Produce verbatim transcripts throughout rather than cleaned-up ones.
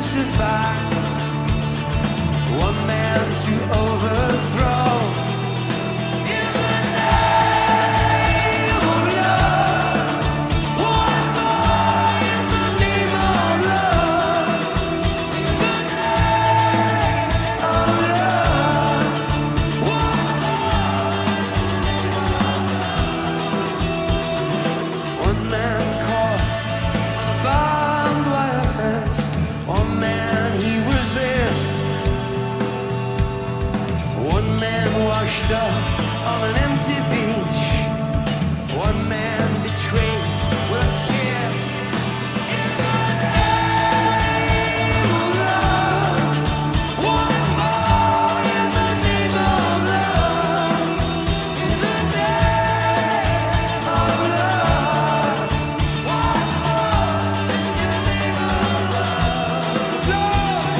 crucify, one man to overthrow. In the name of love, one more in the name of love. In the name of love, one more in the name of love. One man caught on a barbed wire fence, one man he resists. One man washed up on an empty beach, one man betrayed with a kiss. In the name of love, one more in the name of love. In the name of love, one more in the name of love. Lord.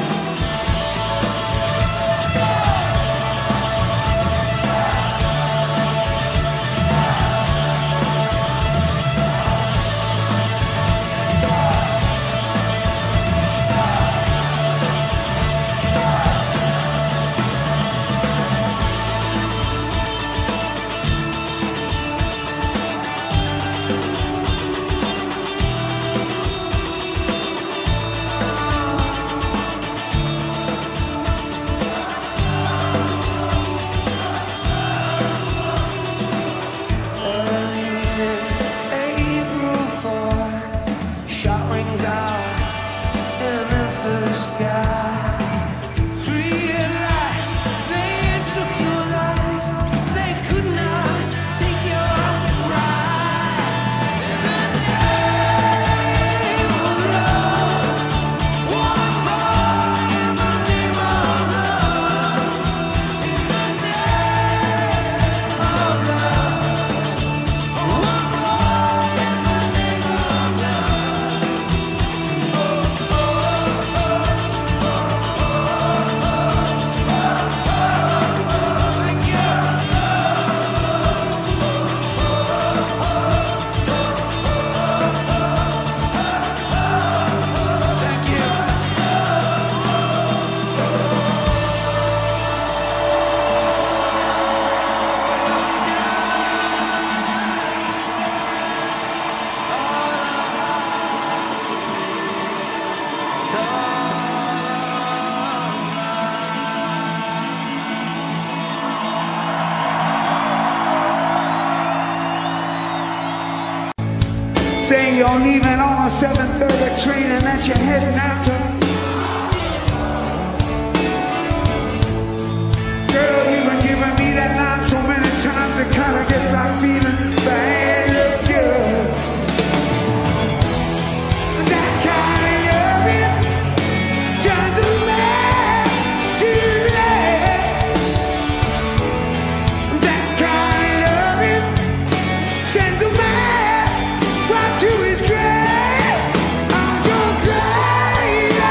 April fourth, shot rings out in an Memphis sky. Free at last, they took your life, they could not take your pride. In the name of love, one more in the name of love. In the name of love, one more in the name of love. Oh, oh, oh, oh, thank you. Thank you. Saying you're leaving on a seven thirty train and that you're heading out to. Girl, you've been giving me that line so many times it kind of gets like feeling bad. It's good. That kind of loving turns a man to lead. That kind of loving sends a man right to his grave. I'm gonna cry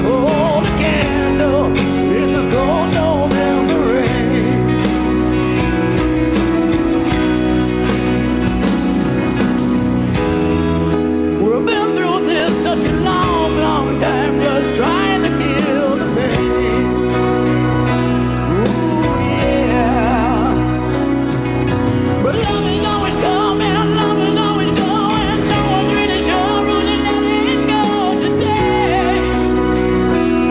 hold a candle in the cold November rain. We've been through this such a long, long time, just trying to kill the pain. Ooh, yeah. But love is always coming, love is always going. No one's really sure who's letting go today.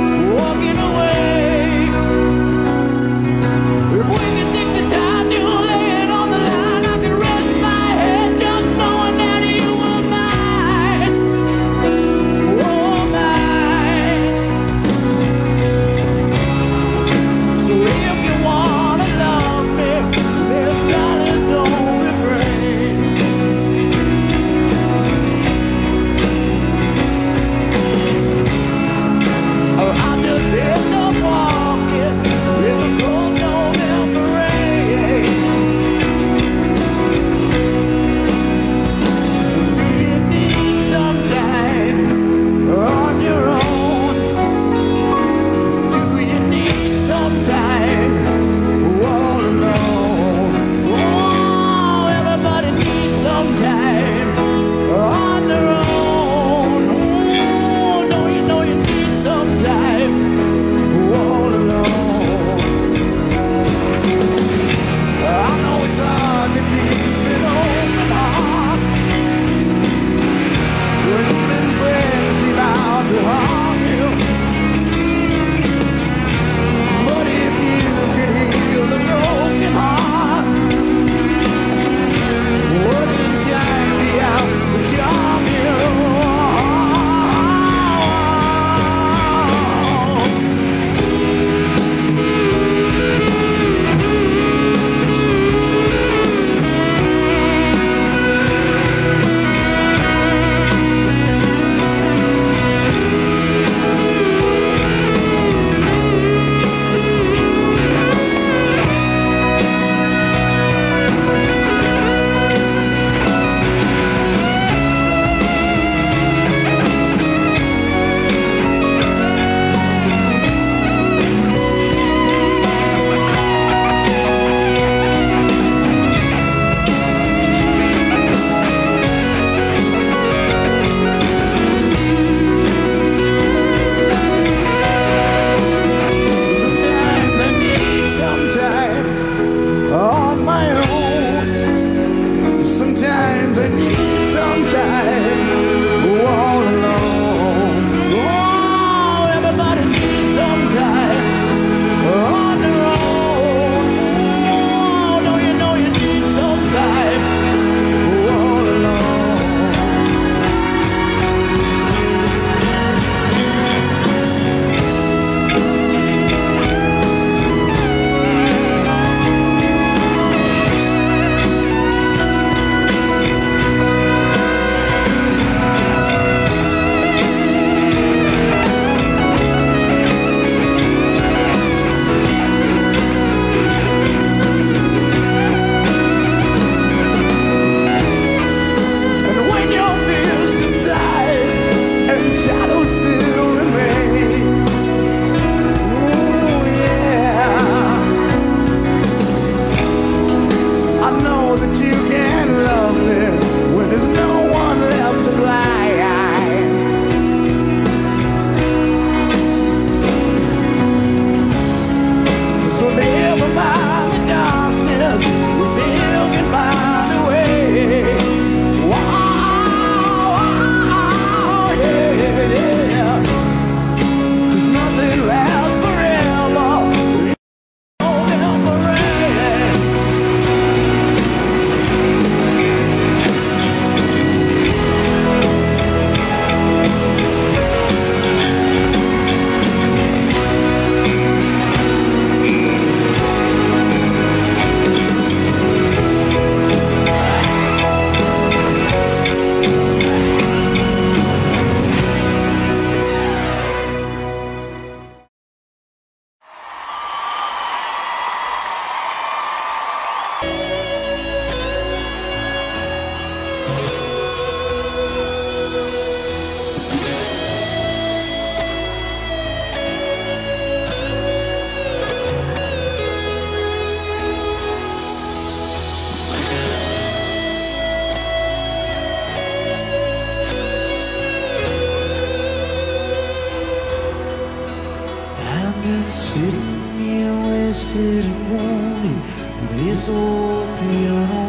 been sitting here wasted and wounded with this old piano,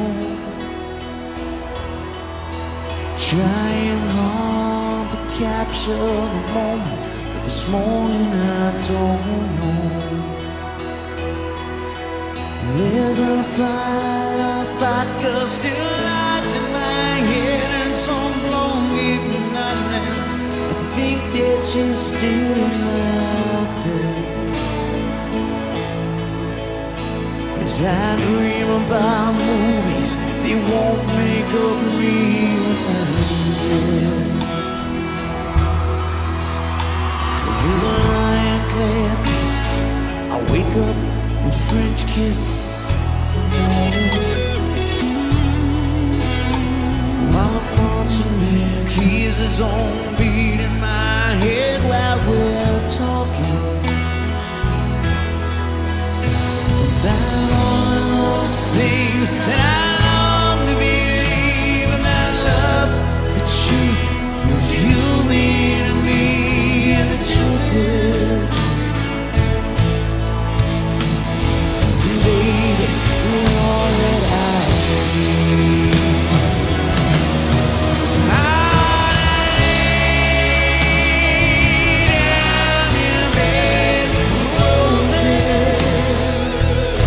trying hard to capture the moment, but this morning I don't know. There's a pile of vodka still lies in my head and some blown evening nightmares. I think that she's still in my bed as I dream about movies they won't make of me when I'm dead. With an ironclad fist, I wake up with a French kiss for morning, while a marching man keeps his own beat in my head while we're talking about all of those things that I long to believe, and that love, the truth, was you mean to me, and the truth is, baby, you're all that I need. How'd I lay down in a bed of roses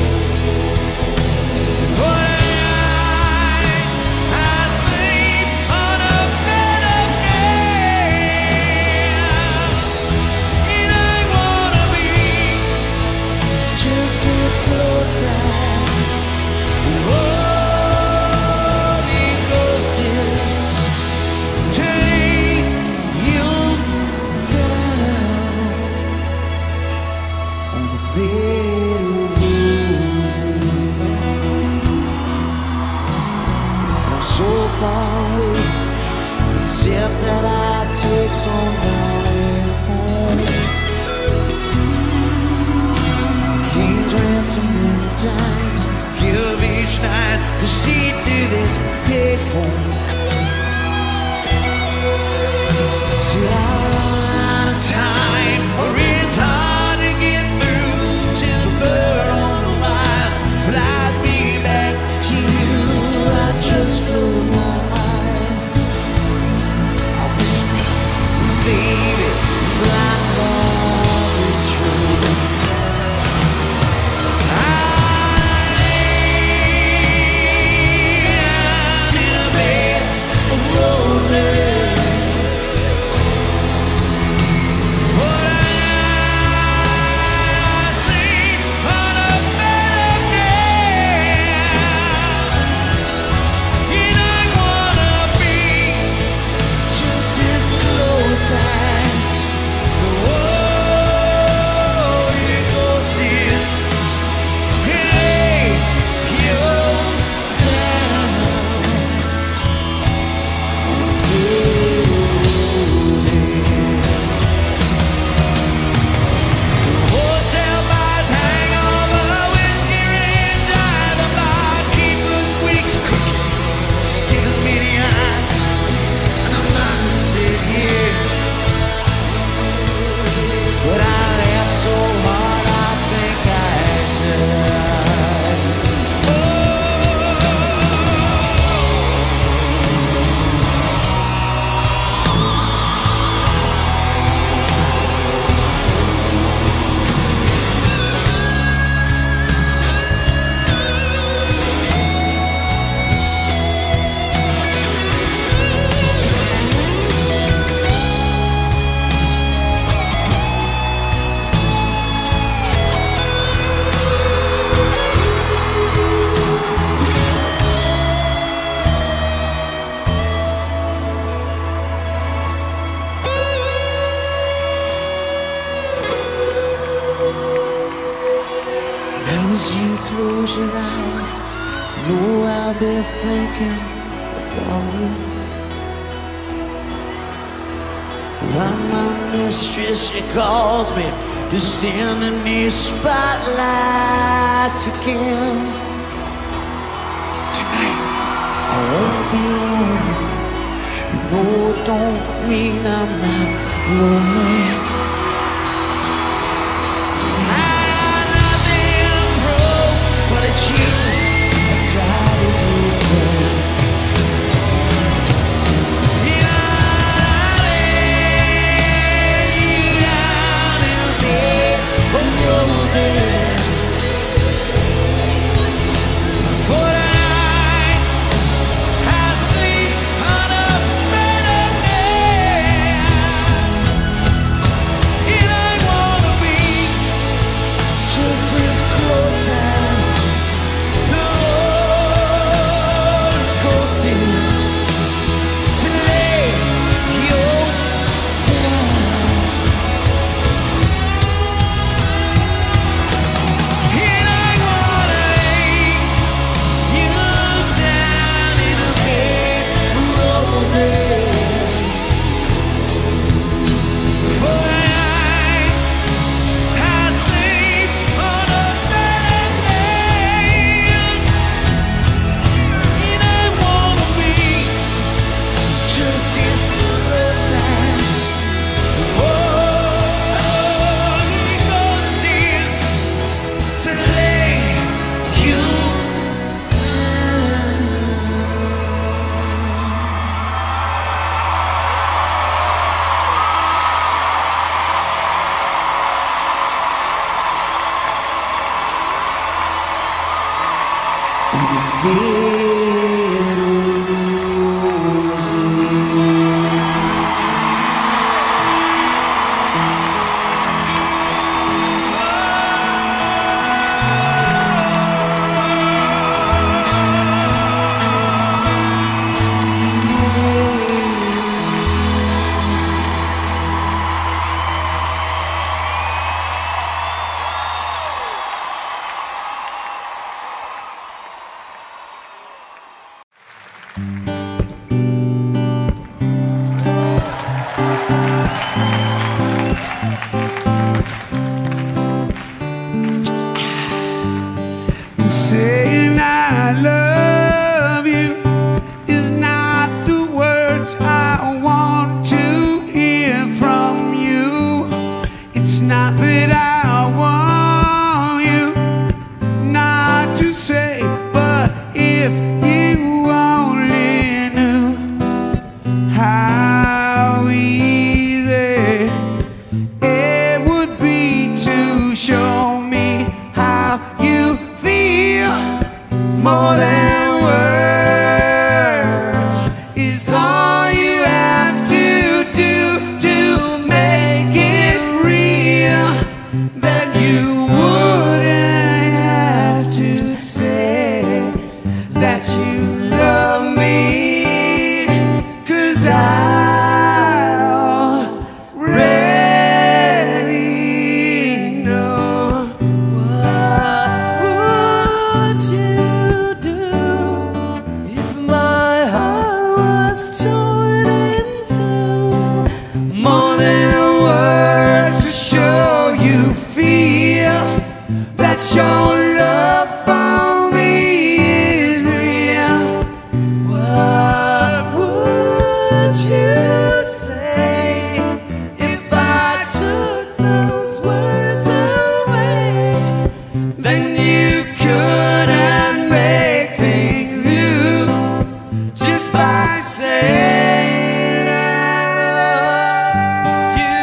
for the night I sleep on a bed of nails, and I wanna be just as close as oh, the ghost is to lay you down on the bed of roses. I'm so far away, except that I take some down at home. King's ransom many times, give each night to see through this payphone. Still I run out of time, or it's hard to get through to the bird on the wire. Fly me back to you. I just close my eyes. I whisper, baby, my love is true. As you close your eyes, know I'll be thinking about you. While my mistress, she calls me to stand in these spotlights again. Tonight, I won't be alone. You know it don't mean I'm not lonely. Saying I love you is not the words I want to hear from you. It's not that I want you not to say, but if you only knew how easy it would be to show me how you feel. More than words is all you have to do to make it real. Then you wouldn't have to say that you love me, 'cause I your love for me is real. What would you say if I took those words away? Then you couldn't make things new just by saying I love you.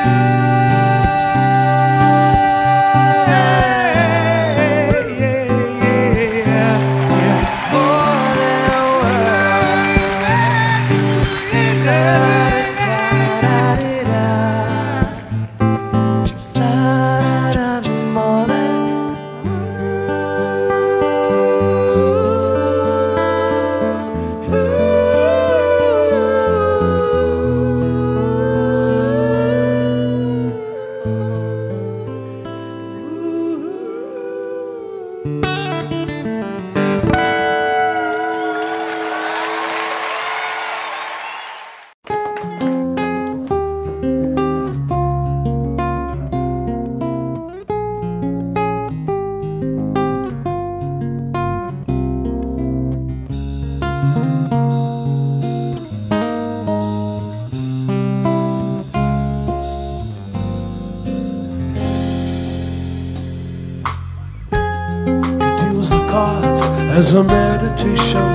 As a meditation,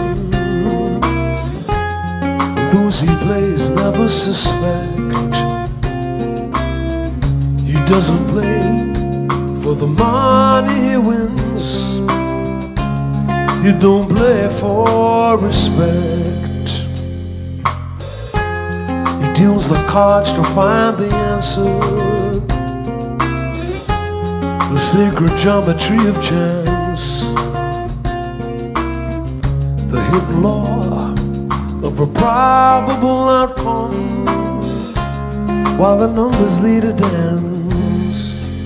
those he plays never suspect. He doesn't play for the money he wins. He don't play for respect. He deals the cards to find the answer, the sacred geometry of chance, the hidden law of a probable outcome, while the numbers lead a dance.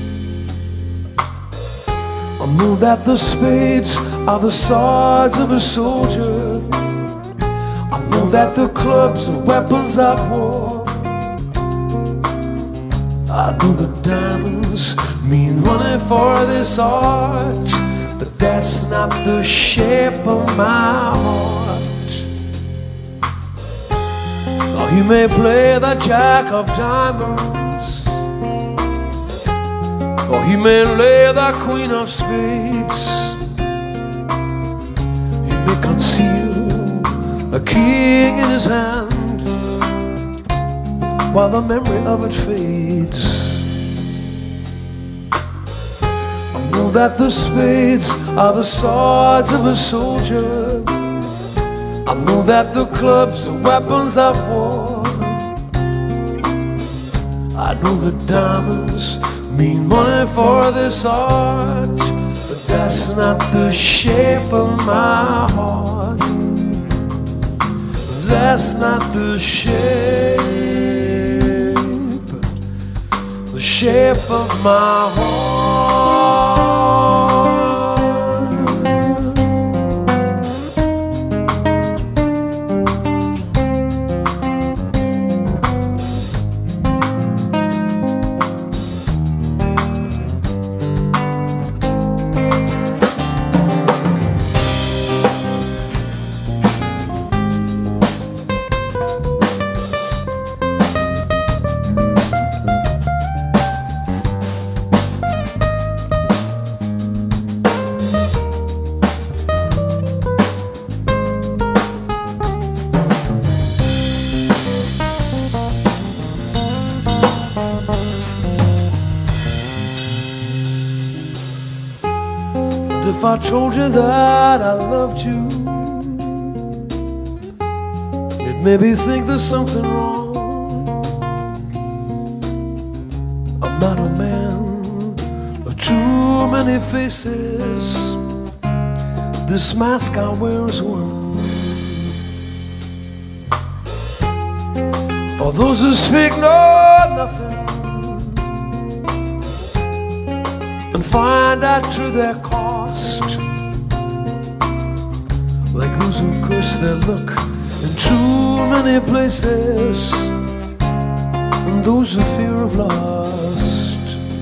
I know that the spades are the swords of a soldier. I know that the clubs are weapons of war. I know the diamonds mean money for this art, but that's not the shape of my heart. Now you may play the jack of diamonds, or he may lay the queen of spades. He may conceal a king in his hand, while the memory of it fades. I know know that the spades are the swords of a soldier. I know that the clubs are weapons of war. I know the diamonds mean money for this art, but that's not the shape of my heart. That's not the shape, the shape of my heart. If I told you that I loved you, it made me think there's something wrong. I'm not a man of too many faces. This mask I wear is one. For those who speak no nothing and find out to their cost, like those who curse their luck in too many places, and those who fear of lost.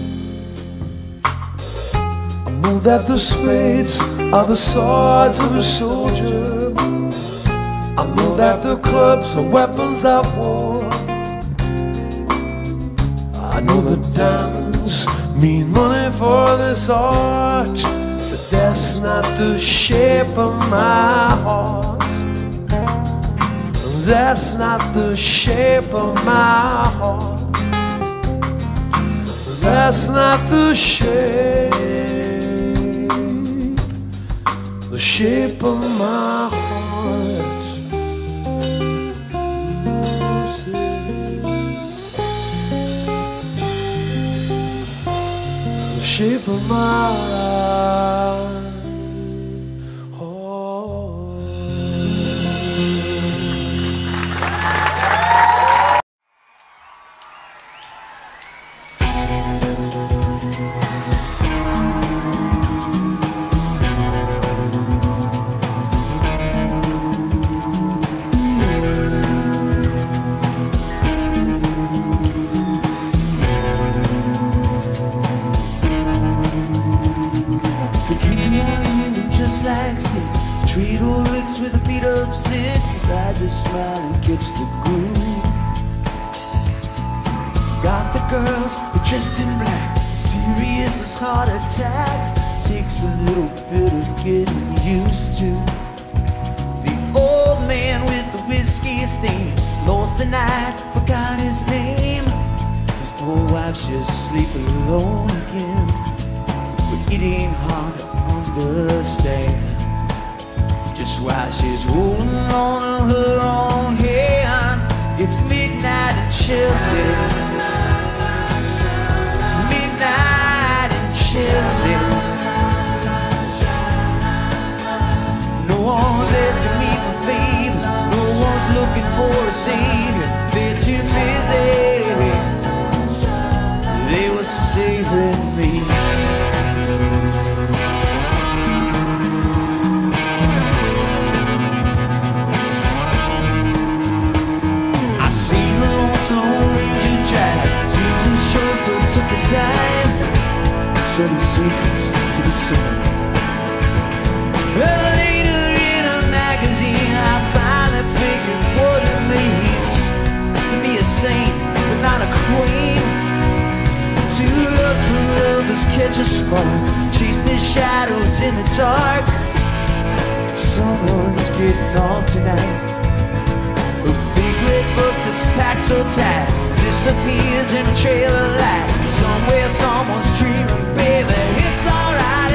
I know that the spades are the swords of a soldier. I know that the clubs are weapons of war. I know the diamonds mean money for this art, but that's not the shape of my heart. That's not the shape of my heart. That's not the shape, the shape of my heart. The shape of my heart. Like sticks, treat old licks with a beat up six. I just smile and catch the groove. Got the girls who dressed in black, serious as heart attacks. Takes a little bit of getting used to. The old man with the whiskey stains lost the night, forgot his name. His poor wife's just sleeping alone again, but it ain't hard to understand just why she's holding on to her own hand. It's midnight in Chelsea, midnight in Chelsea. No one's asking me for favors, no one's looking for a savior. They're too busy, they were saving me. Took the time, so the secrets to the sun. Well, later in a magazine, I finally figured what it means to be a saint, but not a queen. Two lustful lovers catch a spark, chase their shadows in the dark. Someone's getting on tonight. A big red bus that's packed so tight disappears in a trail of light. Somewhere someone's dreaming, baby, it's alright.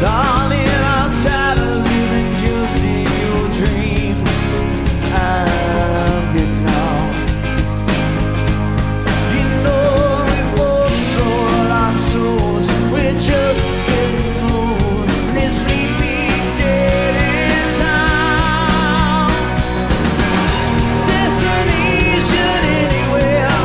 Darling, I'm tired of living just in your dreams. I'm getting old. You know we both sold our souls. We're just getting old. And it's sleepy dead in town. Destination anywhere.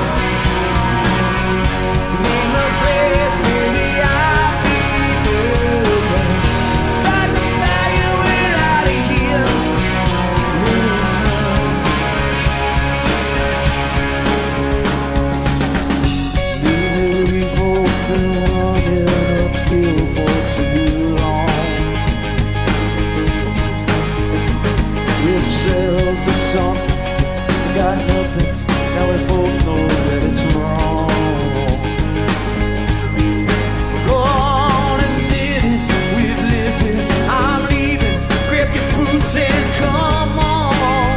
Name a place, baby, I'll be there. By the fire, we're out of here. This one. Maybe we've both been running uphill for too long. We've settled for something, got nothing. Now we both know that it's wrong. Go on and live it, we've lived it. I'm leaving, grab your boots and come on.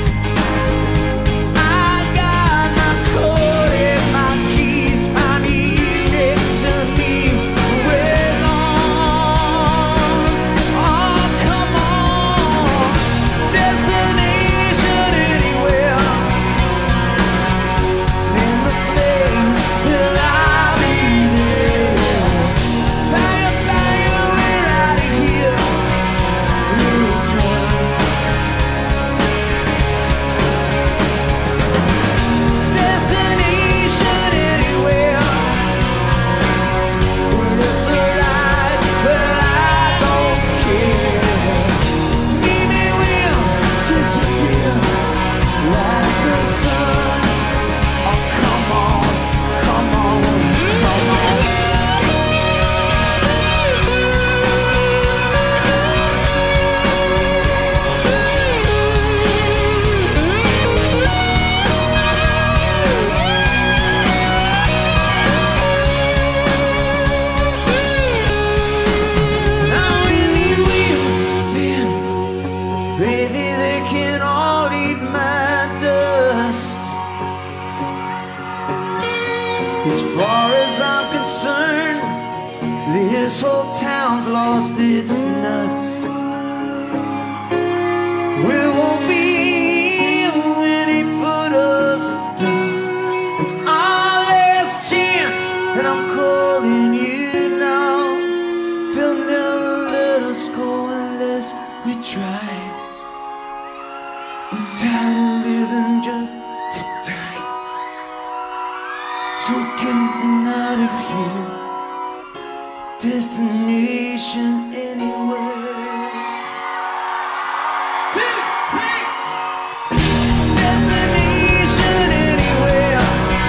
I got my coat and my keys. I need you next to me. We're gone. Oh, come on. Destination anywhere. In the place that I'll be there. Fire, fire, we're out of here. This one. Destination anywhere. We're left to ride, but I don't care. Maybe we'll disappear like the sun. Oh, come on, come on, come on. Now when these wheels spin, baby, they can all eat my dust. As far as I'm concerned, this whole town's lost its nuts. We won't be here when he put us down. It's our last chance, and I'm calling you now. They'll never let us go unless we try. I'm tired of living just to die. So getting out of here. Destination anywhere. Two, three. Destination anywhere.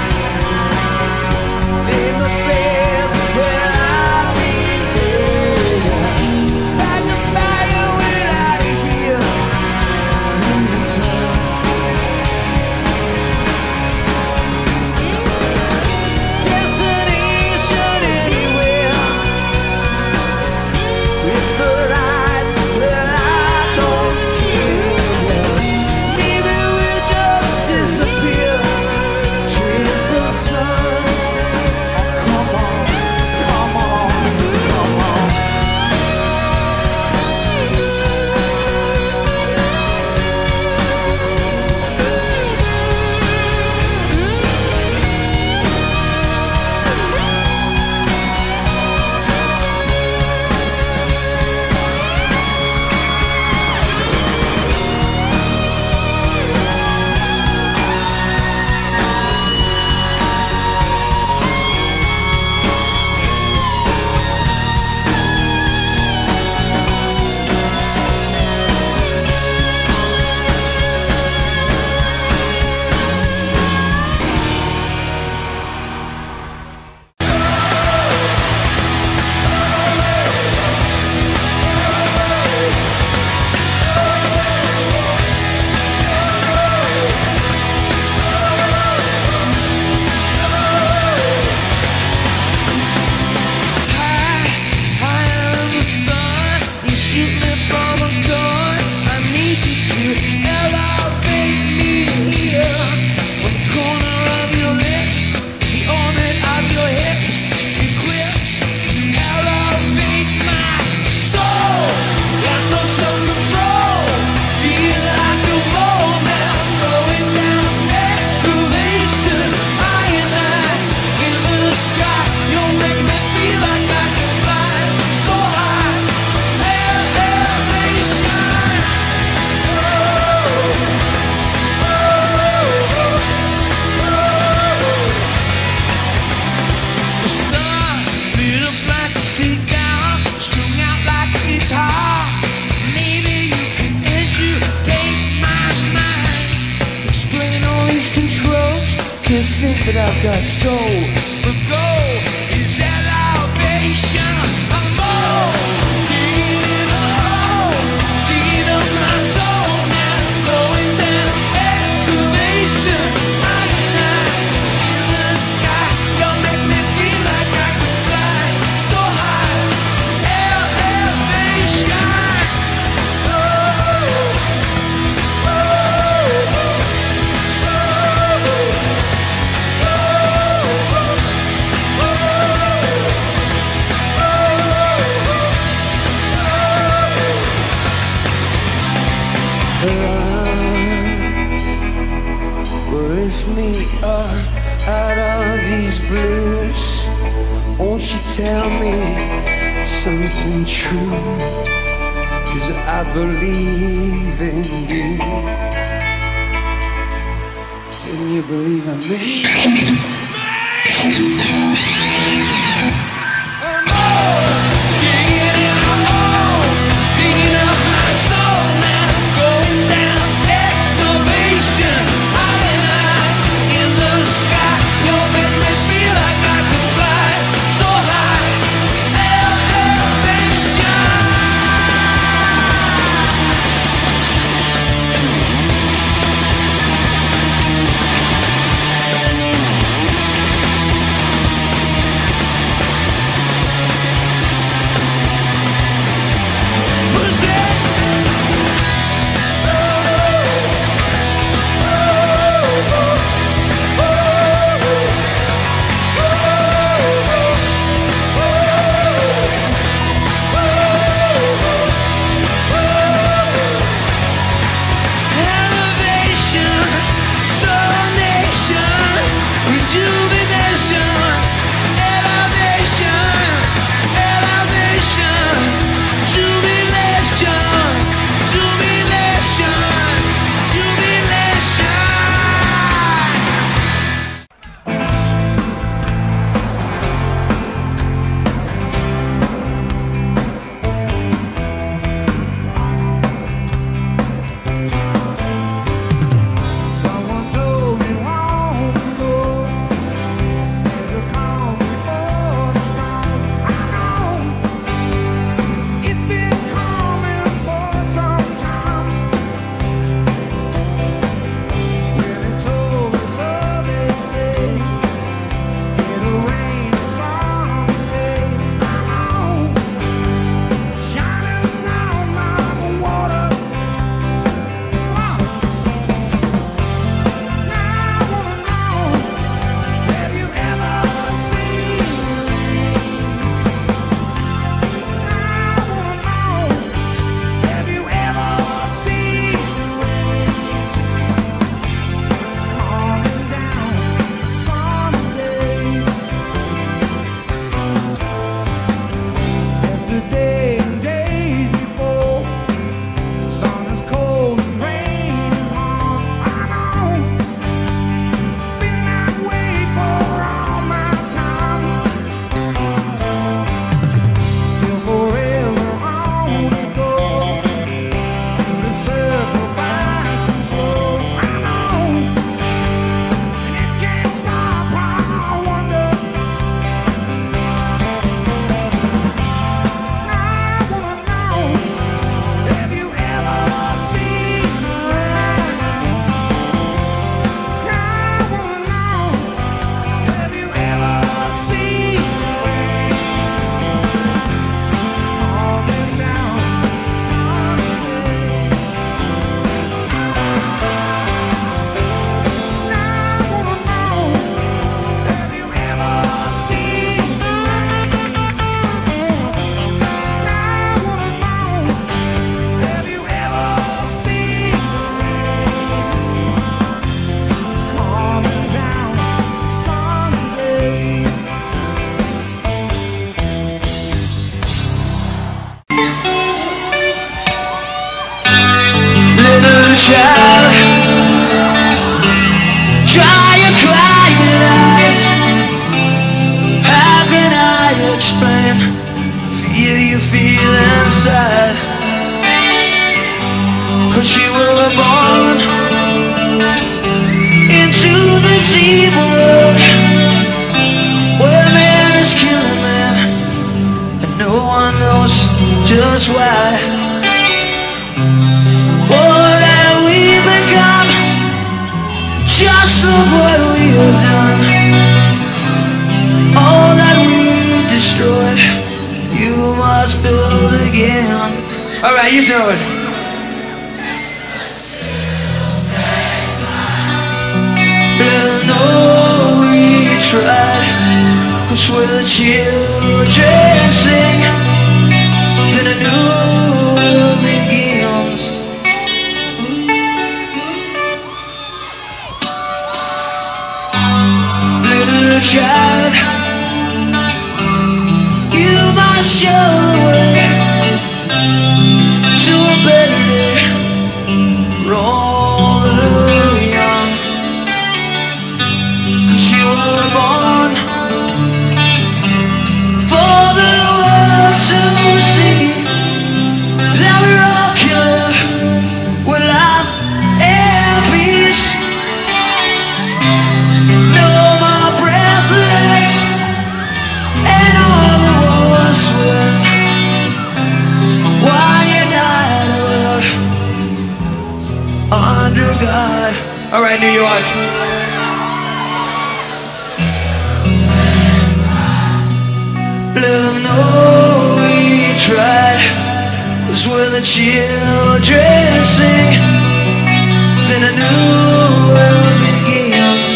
Name the place where I'll be there. Like the fire, we're out of here. This one. Destination anywhere. sing, but I've got soul. The goal is elevation. I'm more digging in a hole, digging up my soul now, going down excavation. I'm high in the sky. You make me feel like I could fly so high. Elevation. Lift me up out of these blues. Won't you tell me something true? 'Cause I believe in you. Didn't you believe in me? Cause you were born into this see the world where man is killing man, and no one knows just why. What have we become? Just look what we have done. All that we destroyed, you must build again. Alright, you know it. Let know we tried, 'cause when the children sing, then a new world begins. Little child, you must show the way to a better day for all the young. 'Cause you were born for the world to see, that we're all can live with love and peace. No more presidents and all the wars win. Why unite the world under God? Alright, New York. Let them know we tried, 'cause when the children sing, then a new world begins.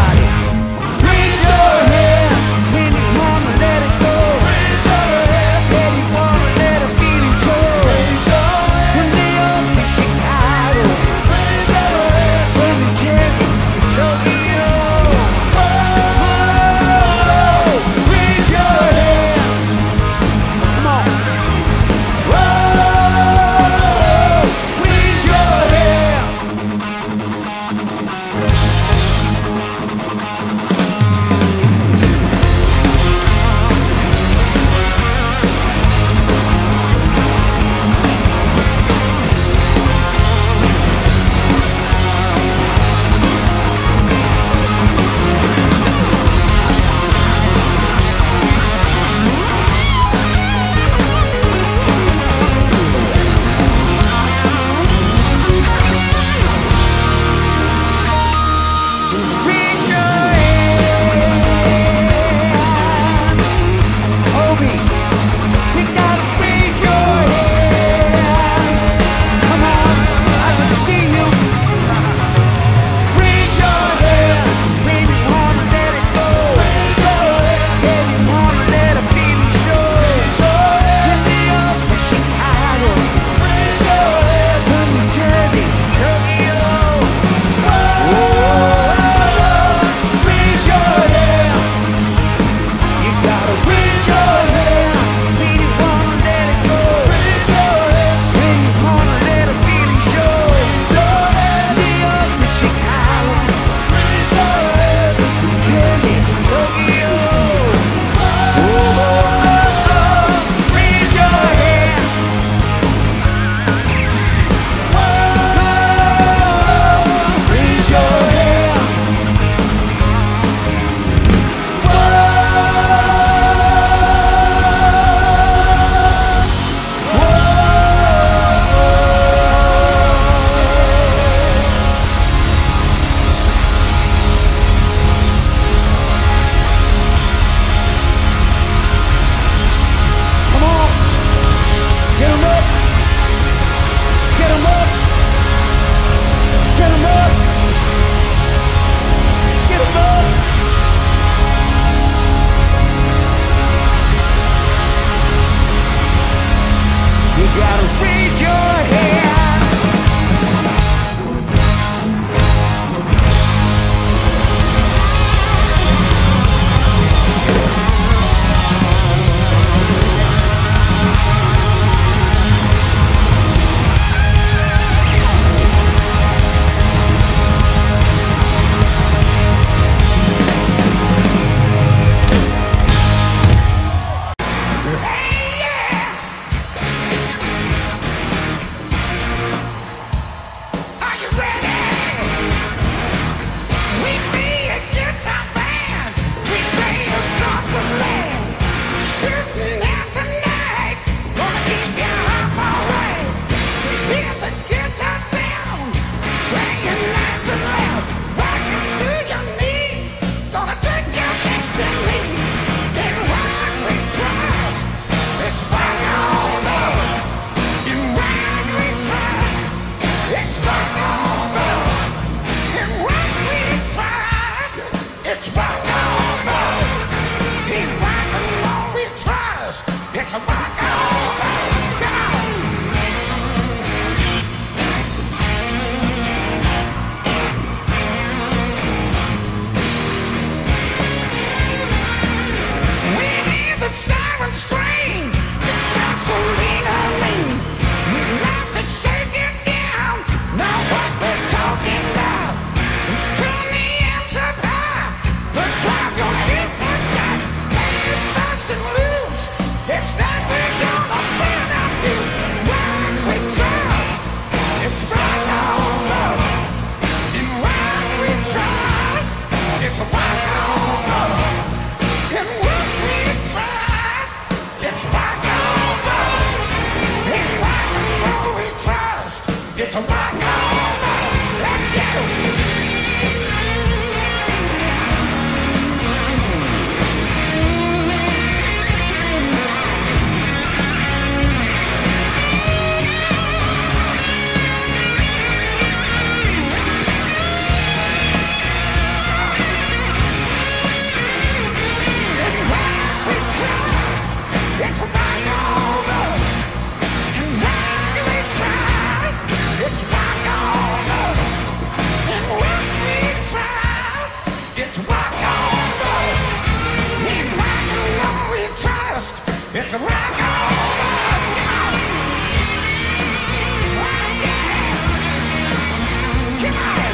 everybody. Raise your hand when you wanna let it go. Raise your hand when you wanna let a feeling show. Raise your hand when they up to Chicago. Raise your hand when the jazz to Tokyo. Whoa, raise your hands. Come on. Whoa, raise your hand. Raise your hands. Obi, you gotta raise your hands. Come on, I can see you. Raise your hand when you wanna let it go. Raise your hand when you wanna let a feeling show. Raise your hand when they up to Chicago. Raise your hand from New Jersey to Tokyo. Raise your hand. You gotta raise your hand when you wanna let it go. Raise your hand when you wanna let a feeling show. Raise your hand they up to Chicago. Raise your hand from New Jersey to Tokyo. Raise your hand. Raise your hand. Come on, get 'em up, get 'em up, get 'em up, get 'em up. You gotta raise your hand. Are you ready? We be a guitar band. We play across the land. Shooting out tonight. Gonna keep you up all right. Hear the guitar sound. Playing nice and loud. Rocking to your knees. Gonna take your destiny. In rock we trust. It's rock on us. In rock we trust. It's rock on us. In rock we trust. It's rock on us. In rock and roll we trust. It's a rock on us. Come on. We hear the siren scream. It sounds so lean and mean. We love to shake it down. Know what we're talking about. Turn the amps up high. Put It's a rock on us, come on. Oh, yeah. Come on.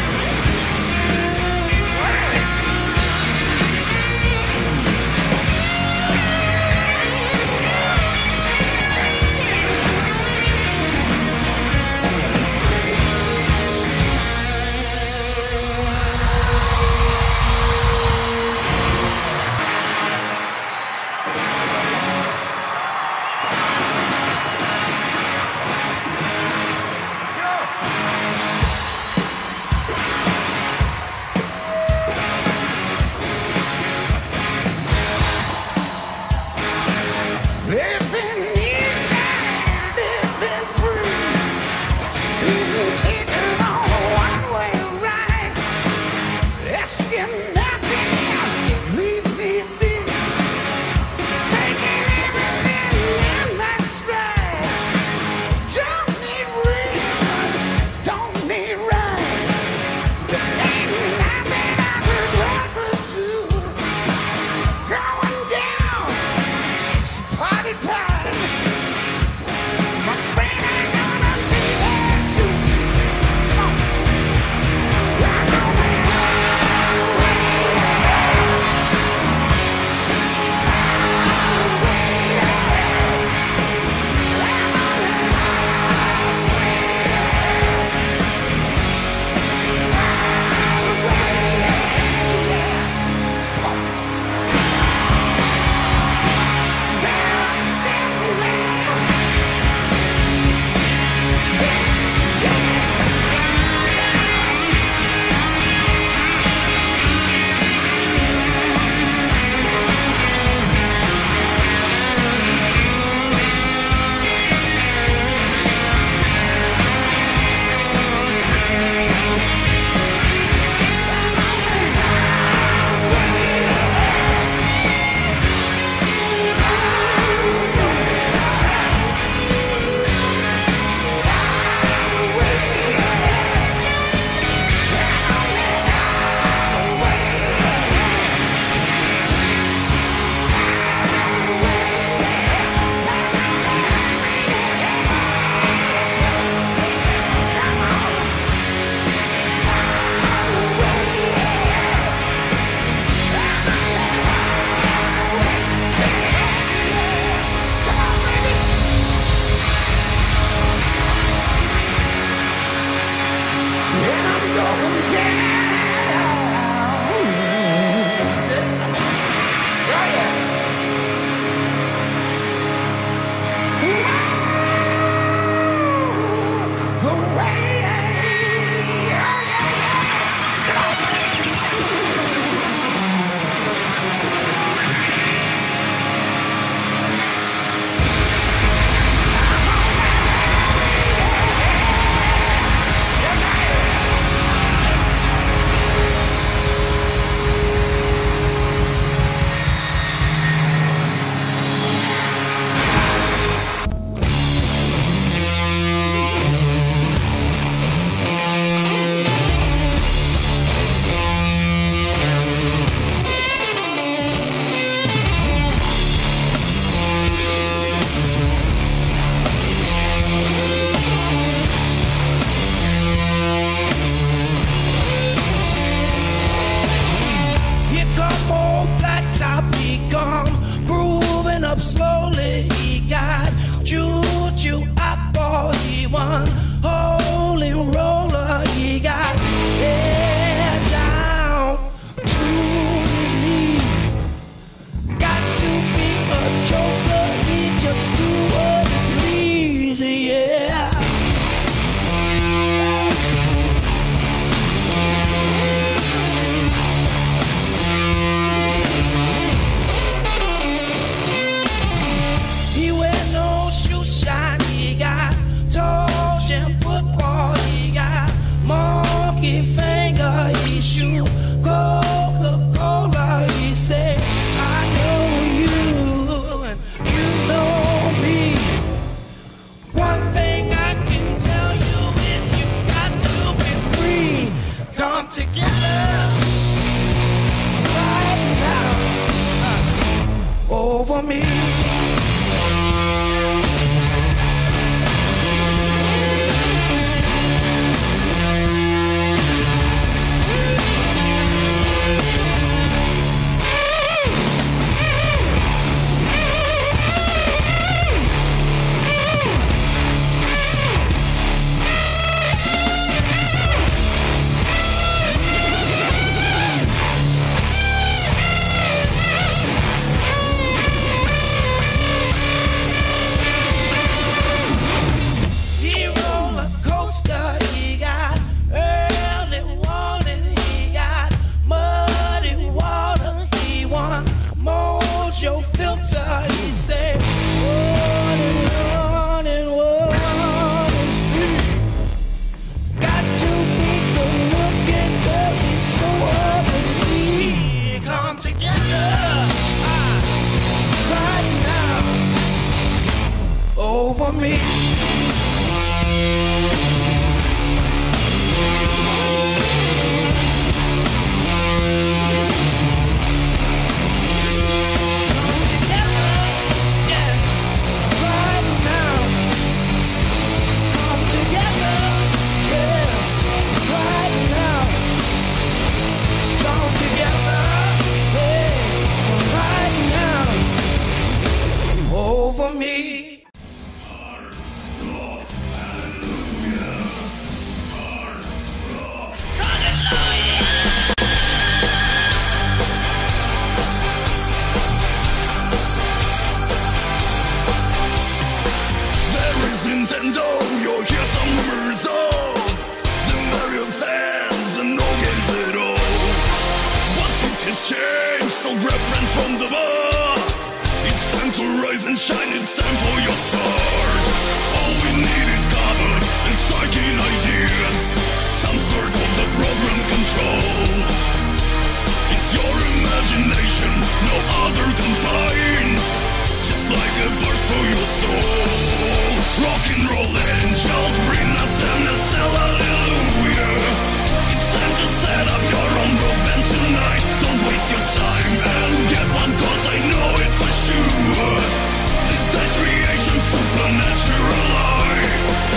over me. over me. Over me. Nintendo, you'll hear some rumors of the Mario fans and no games at all. But things has changed, so grab friends from the bar. It's time to rise and shine, it's time for your start. All we need is cover and striking ideas, some sort of the program control. It's your imagination, no other confines, just like a burst for your soul. Rock and roll angels bring us in a cell, hallelujah. It's time to set up your own rock band tonight. Don't waste your time and get one, cause I know it for sure. This day's creation, supernatural eye.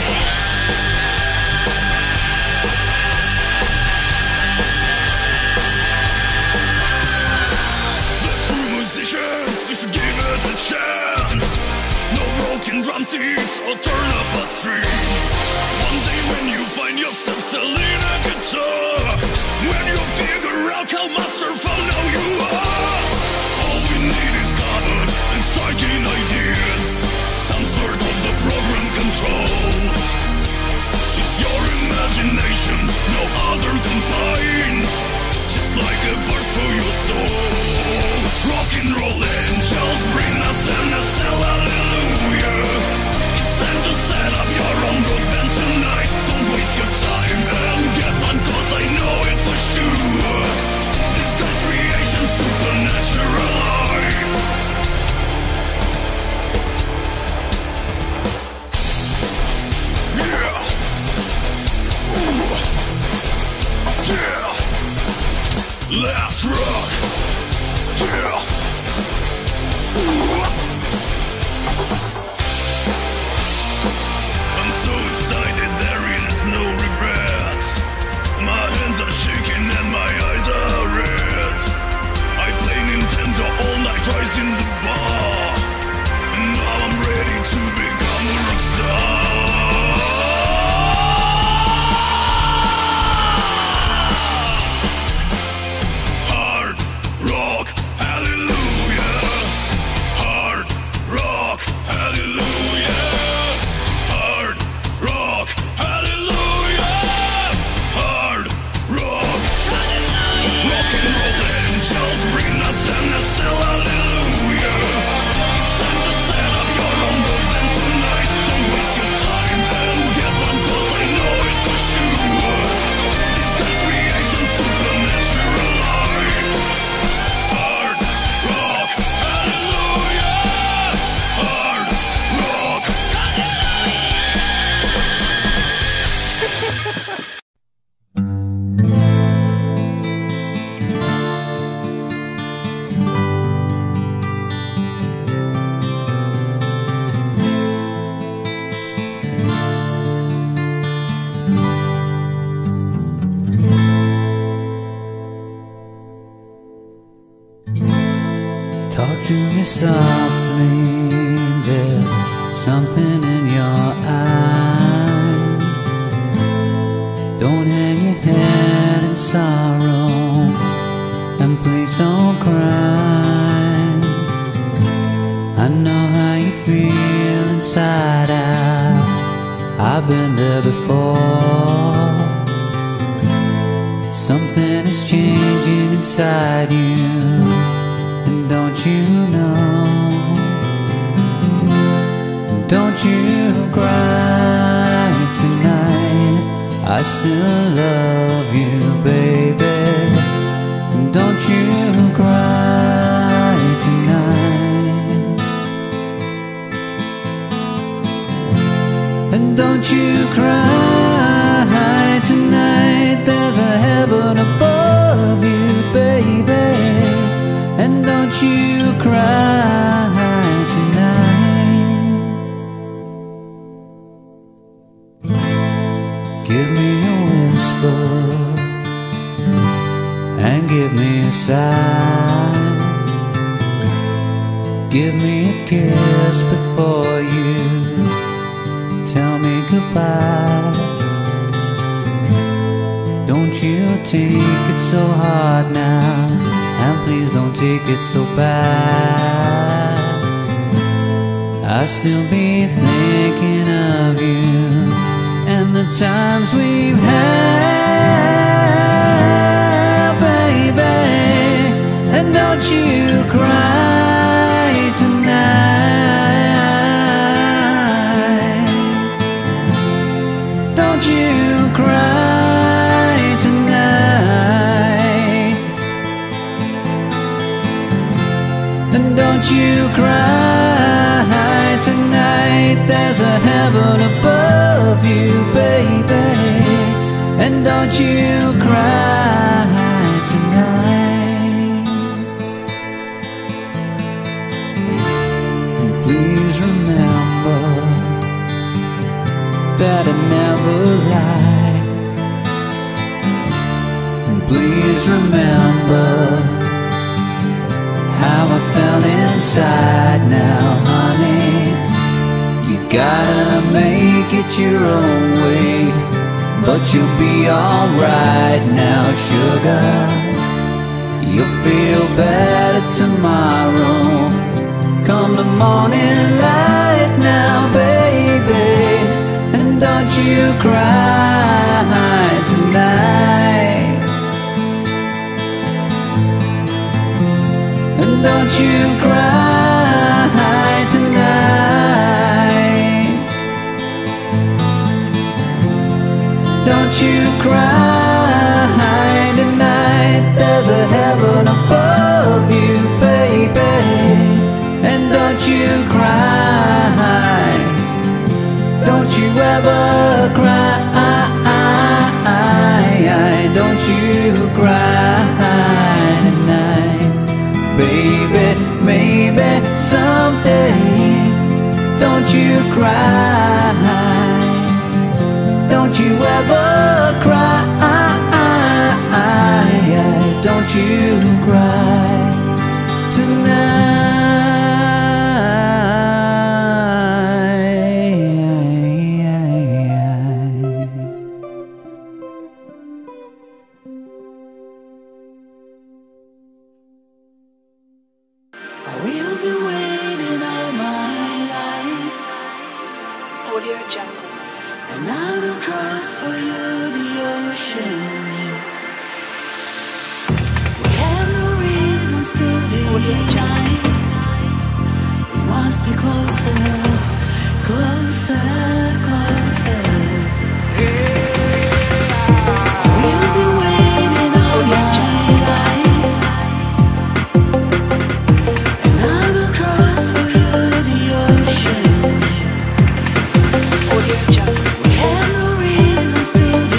The true musicians, you should give it a chance. No broken drumsticks or turn up at strings. One day when you find yourself selling a guitar, when you figure out how masterful now you are. All we need is covered and striking ideas, some sort of the program control. It's your imagination, no other confines, just like a burst for your soul. Rock and roll angels bring us in a cell, hallelujah. It's time to set up your own rock band tonight. Don't waste your time and get one, cause I know it for sure. This guy's creation, supernatural eye. Yeah. Ooh. Yeah. Let's rock. Yeah. Ooh. I'm so excited, there is no regrets. My hands are shaking and my eyes are red. I play Nintendo all night, rising the bar, and now I'm ready to become a rock star. Hard rock, hallelujah. Hard rock, hallelujah. Hard rock, hallelujah. Hard rock, hallelujah. Rock and roll angels bring us in a cell, hallelujah. It's time to set up your own rock band tonight. Don't waste your time and get one, cause I know it for sure. This guy's creation, supernatural eye. Hard rock, hallelujah. Hard rock, Talk to me softly, there's something in your eyes. Don't hang your head in sorrow, and please don't cry. I know how you feel inside out, I've been there before. Something is changing inside you, and don't you know? Don't you cry tonight, I still love you, baby. Don't you cry tonight. cry tonight. There's a heaven above you, baby. And don't you cry tonight. Give me a whisper and give me a sigh. Give me a kiss before you tell me goodbye. Don't you take it so hard now, and please don't take it so bad. I'll still be thinking of you and the times we've had, baby. And don't you cry tonight. Don't you cry tonight. And don't you cry tonight. There's a heaven above you, baby. And don't you cry tonight. Please remember that I never lie. Please remember how I felt inside now, honey. You gotta make it your own way, but you'll be alright now, sugar. You'll feel better tomorrow, come the morning light now, baby. And don't you cry tonight. And don't you cry tonight. Don't you cry tonight. There's a heaven above you, baby. And don't you cry. Don't you ever cry. Don't you cry tonight. Baby, maybe someday. Don't you cry. Don't you ever cry. Don't you cry tonight. We'll be waiting all my life, Audio Jungle, and I will cross for you the ocean. We have no reasons to deny. We must be closer, closer, closer. We'll be waiting all my life, and I will cross for you the ocean. Audio Jungle. We have no reasons to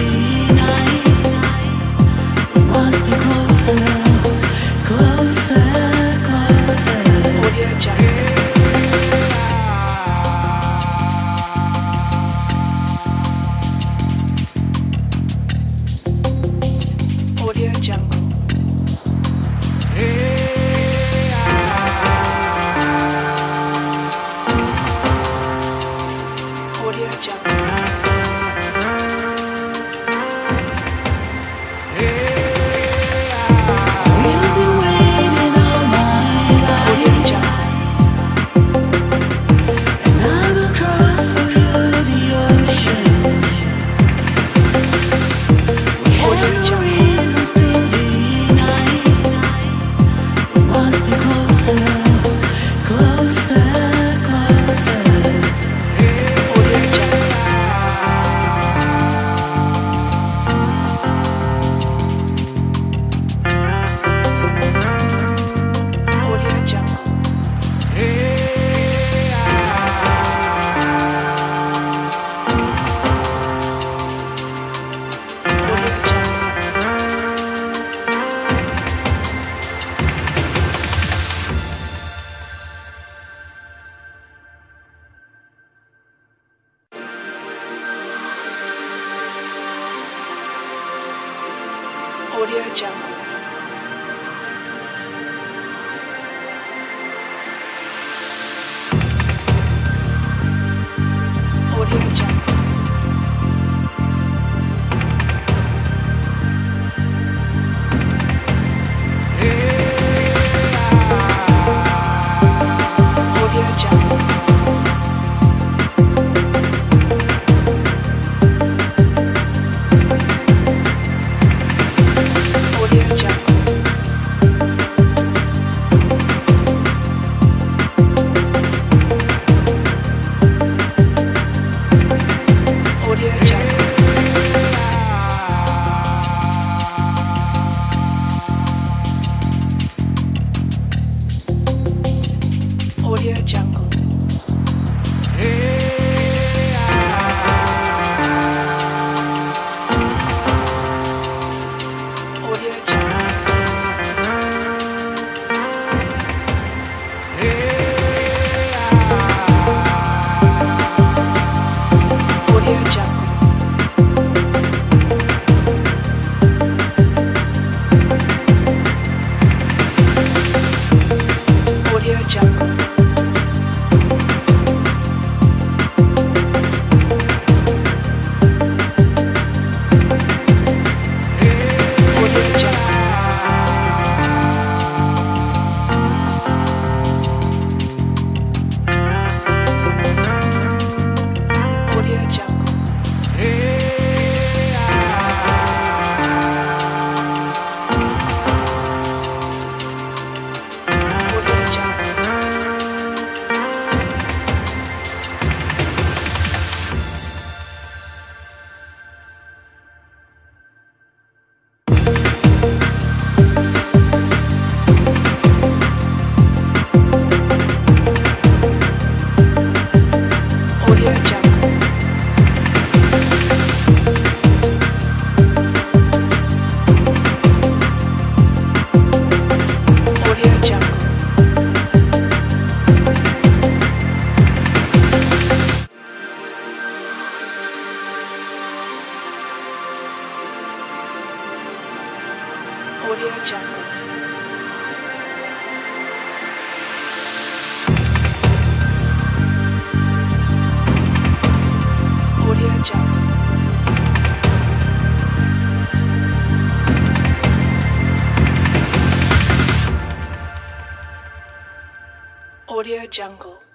Audio Jungle.